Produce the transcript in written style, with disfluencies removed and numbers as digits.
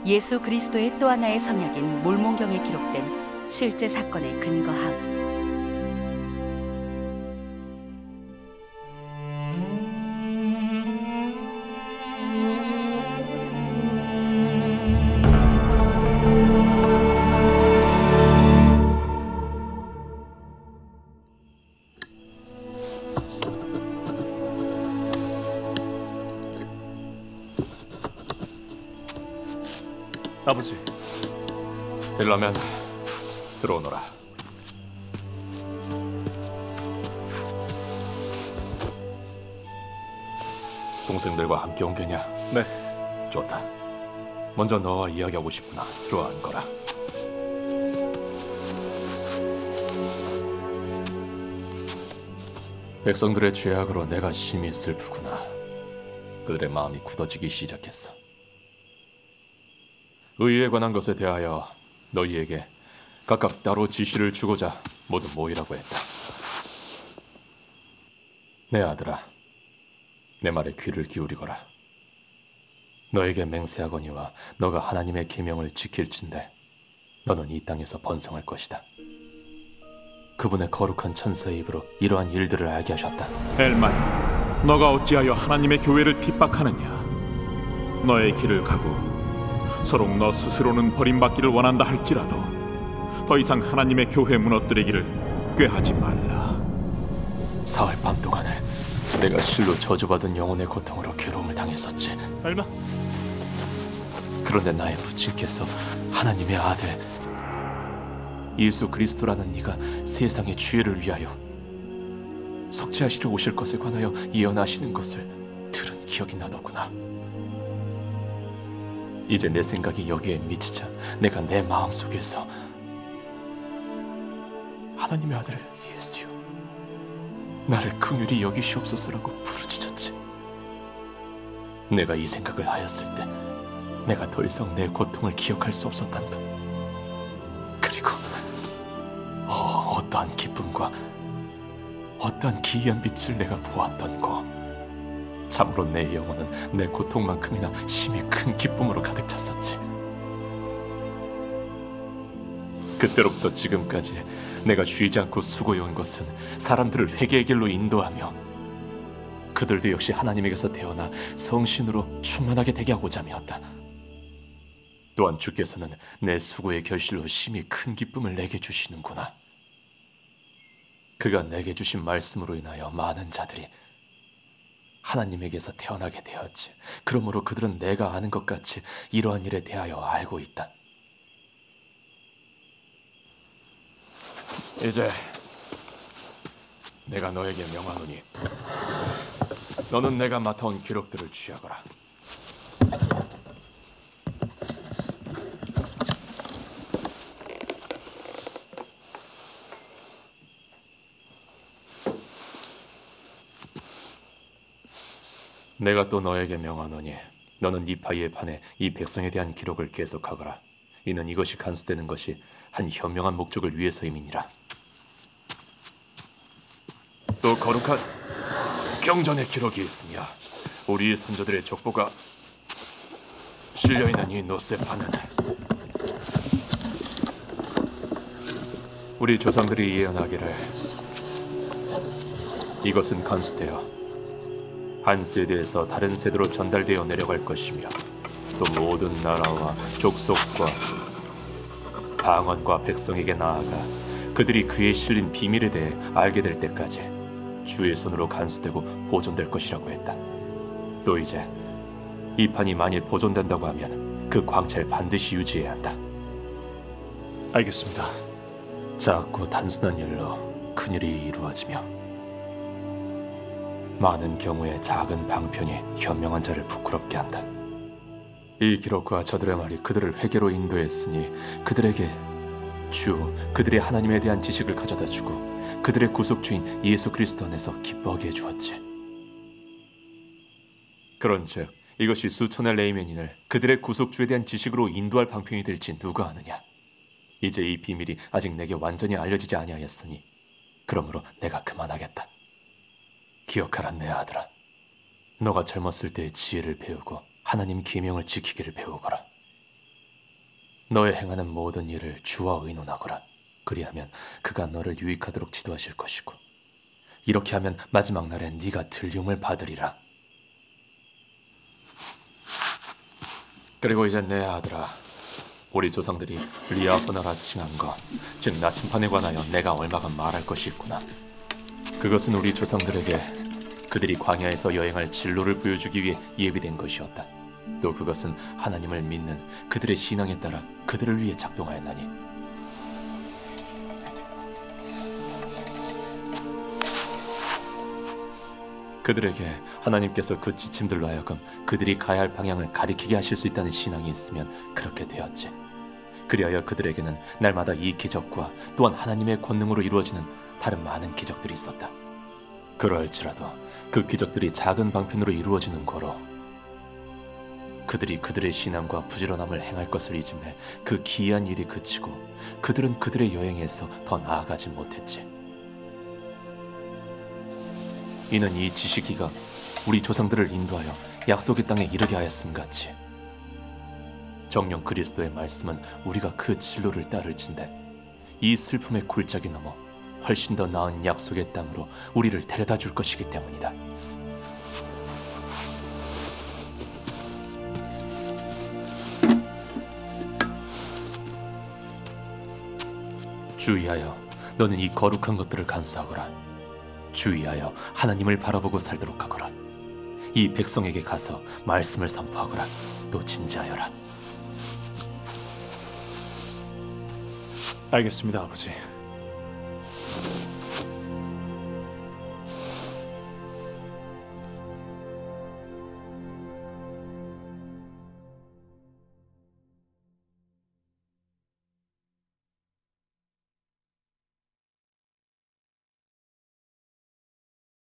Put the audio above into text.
예수 그리스도의 또 하나의 성약인 몰몬경에 기록된 실제 사건에 근거함. 아버지, 일라면 들어오너라. 동생들과 함께 온 게냐? 네. 좋다. 먼저 너와 이야기하고 싶구나. 들어와 앉거라. 백성들의 죄악으로 내가 심히 슬프구나. 그들의 마음이 굳어지기 시작했어. 의에 관한 것에 대하여 너희에게 각각 따로 지시를 주고자 모두 모이라고 했다. 내 아들아, 내 말에 귀를 기울이거라. 너에게 맹세하거니와 너가 하나님의 계명을 지킬진대 너는 이 땅에서 번성할 것이다. 그분의 거룩한 천사의 입으로 이러한 일들을 알게 하셨다. 엘만, 너가 어찌하여 하나님의 교회를 핍박하느냐? 너의 길을 가고 서로 너 스스로는 버림받기를 원한다 할지라도 더 이상 하나님의 교회 무너뜨리기를 꾀하지 말라. 사흘 밤 동안을 내가 실로 저주받은 영혼의 고통으로 괴로움을 당했었지. 엘마, 그런데 나의 부친께서 하나님의 아들 예수 그리스도라는 이가 세상의 죄를 위하여 속죄하시러 오실 것에 관하여 예언하시는 것을 들은 기억이 나더구나. 이제 내 생각이 여기에 미치자 내가 내 마음속에서 하나님의 아들 예수여, 나를 긍휼히 여기시옵소서라고 부르짖었지. 내가 이 생각을 하였을 때 내가 더 이상 내 고통을 기억할 수 없었단다. 그리고 어떠한 기쁨과 어떠한 기이한 빛을 내가 보았던고. 참으로 내 영혼은 내 고통만큼이나 심히 큰 기쁨으로 가득 찼었지. 그때로부터 지금까지 내가 쉬지 않고 수고해온 것은 사람들을 회개의 길로 인도하며 그들도 역시 하나님에게서 태어나 성신으로 충만하게 되게 하고자 함이었다. 또한 주께서는 내 수고의 결실로 심히 큰 기쁨을 내게 주시는구나. 그가 내게 주신 말씀으로 인하여 많은 자들이 하나님에게서 태어나게 되었지. 그러므로 그들은 내가 아는 것 같이 이러한 일에 대하여 알고 있다. 이제 내가 너에게 명하노니 너는 내가 맡아온 기록들을 취하거라. 내가 또 너에게 명하노니 너는 니파이의 판에 이 백성에 대한 기록을 계속하거라. 이는 이것이 간수되는 것이 한 현명한 목적을 위해서임이니라. 또 거룩한 경전의 기록이 있으며 우리 선조들의 족보가 실려있는 이 노세판은 우리 조상들이 예언하기를 이것은 간수되어 한 세대에서 다른 세대로 전달되어 내려갈 것이며 또 모든 나라와 족속과 방언과 백성에게 나아가 그들이 그에 실린 비밀에 대해 알게 될 때까지 주의 손으로 간수되고 보존될 것이라고 했다. 또 이제 이 판이 만일 보존된다고 하면 그 광채를 반드시 유지해야 한다. 알겠습니다. 작고 단순한 일로 큰일이 이루어지며 많은 경우에 작은 방편이 현명한 자를 부끄럽게 한다. 이 기록과 저들의 말이 그들을 회개로 인도했으니 그들에게 그들의 하나님에 대한 지식을 가져다 주고 그들의 구속주인 예수 그리스도 안에서 기뻐하게 해주었지. 그런즉 이것이 수천의 레이맨인을 그들의 구속주에 대한 지식으로 인도할 방편이 될지 누가 아느냐. 이제 이 비밀이 아직 내게 완전히 알려지지 아니하였으니 그러므로 내가 그만하겠다. 기억하라 내 아들아. 너가 젊었을 때의 지혜를 배우고 하나님 계명을 지키기를 배우거라. 너의 행하는 모든 일을 주와 의논하거라. 그리하면 그가 너를 유익하도록 지도하실 것이고, 이렇게 하면 마지막 날에 네가 들림을 받으리라. 그리고 이제 내 아들아, 우리 조상들이 리아호나라 칭한 것, 즉 나침판에 관하여 내가 얼마가 말할 것이 있구나. 그것은 우리 조상들에게 그들이 광야에서 여행할 진로를 보여주기 위해 예비된 것이었다. 또 그것은 하나님을 믿는 그들의 신앙에 따라 그들을 위해 작동하였나니, 그들에게 하나님께서 그 지침들로 하여금 그들이 가야 할 방향을 가리키게 하실 수 있다는 신앙이 있으면 그렇게 되었지. 그리하여 그들에게는 날마다 이 기적과 또한 하나님의 권능으로 이루어지는 다른 많은 기적들이 있었다. 그럴지라도 그 기적들이 작은 방편으로 이루어지는 거로 그들이 그들의 신앙과 부지런함을 행할 것을 잊음에 그 기이한 일이 그치고 그들은 그들의 여행에서 더 나아가지 못했지. 이는 이 지식이가 우리 조상들을 인도하여 약속의 땅에 이르게 하였음 같이 정녕 그리스도의 말씀은 우리가 그 진로를 따를진대 이 슬픔의 골짜기 넘어 훨씬 더 나은 약속의 땅으로 우리를 데려다 줄 것이기 때문이다. 주의하여 너는 이 거룩한 것들을 간수하거라. 주의하여 하나님을 바라보고 살도록 하거라. 이 백성에게 가서 말씀을 선포하거라. 또 진지하여라. 알겠습니다, 아버지.